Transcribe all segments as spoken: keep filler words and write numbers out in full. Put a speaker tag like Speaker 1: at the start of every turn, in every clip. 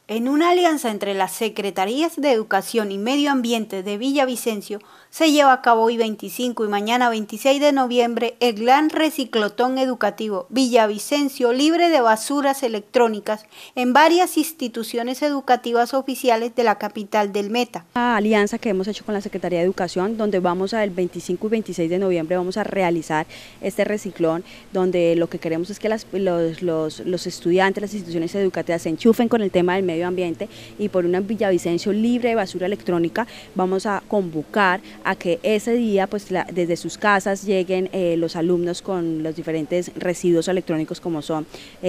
Speaker 1: En una alianza entre las Secretarías de Educación y Medio Ambiente de Villavicencio, se lleva a cabo hoy veinticinco y mañana veintiséis de noviembre el Gran Reciclotón Educativo Villavicencio libre de basuras electrónicas en varias instituciones educativas oficiales de la capital del Meta.
Speaker 2: Una alianza que hemos hecho con la Secretaría de Educación, donde vamos a el veinticinco y veintiséis de noviembre vamos a realizar este reciclón, donde lo que queremos es que las, los, los, los estudiantes, las instituciones educativas se enchufen con el tema del medio ambiente, y por un Villavicencio libre de basura electrónica vamos a convocar a que ese día pues la, desde sus casas lleguen eh, los alumnos con los diferentes residuos electrónicos, como son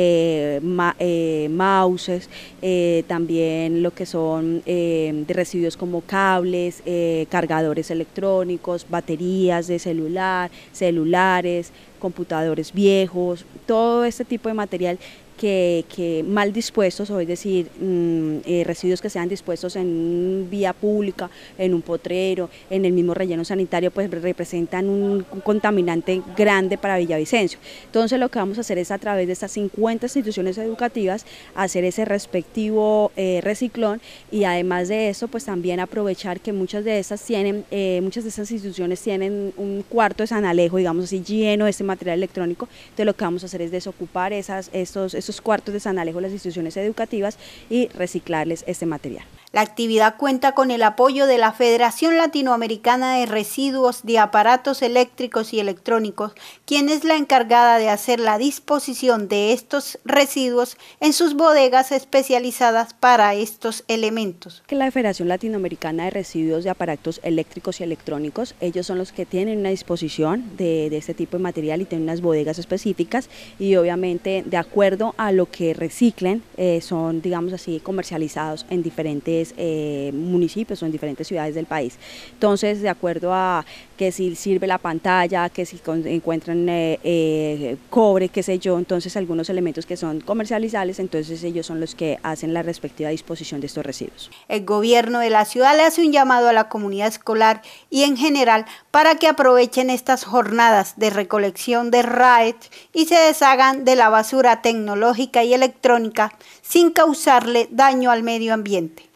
Speaker 2: eh, ma, eh, mouses, eh, también lo que son eh, de residuos como cables, eh, cargadores electrónicos, baterías de celular, celulares, computadores viejos, todo este tipo de material Que, que mal dispuestos, o es decir, mmm, eh, residuos que sean dispuestos en vía pública, en un potrero, en el mismo relleno sanitario, pues representan un, un contaminante grande para Villavicencio. Entonces lo que vamos a hacer es, a través de estas cincuenta instituciones educativas, hacer ese respectivo eh, reciclón, y además de eso, pues también aprovechar que muchas de estas tienen, eh, muchas de estas instituciones tienen un cuarto de San Alejo, digamos así, lleno de este material electrónico. Entonces lo que vamos a hacer es desocupar esas, estos, estos cuartos de San Alejo, las instituciones educativas, y reciclarles este material.
Speaker 1: La actividad cuenta con el apoyo de la Federación Latinoamericana de Residuos de Aparatos Eléctricos y Electrónicos, quien es la encargada de hacer la disposición de estos residuos en sus bodegas especializadas para estos elementos.
Speaker 2: Que la Federación Latinoamericana de Residuos de Aparatos Eléctricos y Electrónicos, ellos son los que tienen una disposición de, de este tipo de material y tienen unas bodegas específicas, y obviamente de acuerdo a lo que reciclen eh, son, digamos así, comercializados en diferentes Eh, municipios o en diferentes ciudades del país. Entonces, de acuerdo a que si sirve la pantalla, que si encuentran eh, eh, cobre, qué sé yo, entonces algunos elementos que son comercializables, entonces ellos son los que hacen la respectiva disposición de estos residuos.
Speaker 1: El gobierno de la ciudad le hace un llamado a la comunidad escolar y en general para que aprovechen estas jornadas de recolección de R A E y se deshagan de la basura tecnológica y electrónica sin causarle daño al medio ambiente.